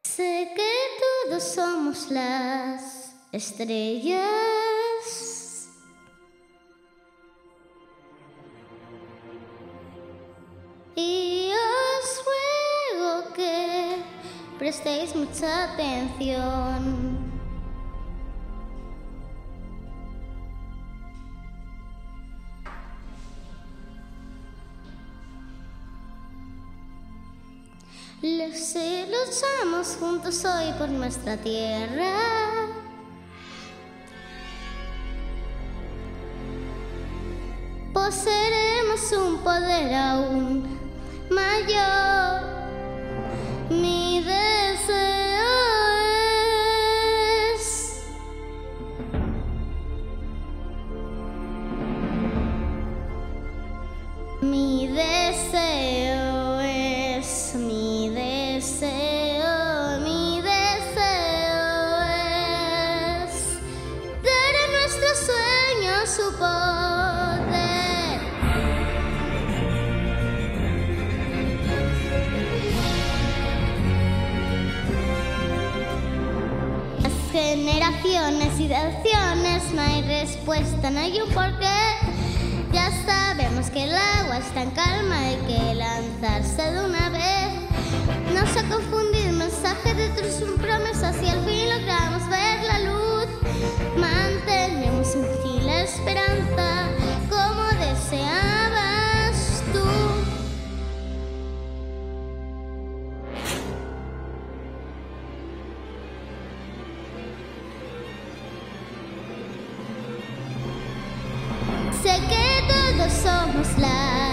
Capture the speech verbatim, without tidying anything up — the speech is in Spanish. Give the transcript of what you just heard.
Sé que todos somos las estrellas y os ruego que prestéis mucha atención. Si luchamos juntos hoy por nuestra tierra, poseeremos un poder aún mayor. Mi deseo es Mi deseo es Mi deseo, mi deseo es dar a nuestros sueños su poder. Las generaciones y de acciones, no hay respuesta, no hay un porqué. Ya sabemos que el agua está en calma, hay que lanzarse de una vez. No se ha confundido el mensaje de tus promesas y al fin logramos ver la luz. Mantenemos en ti la esperanza como deseabas tú. Sé que todos somos la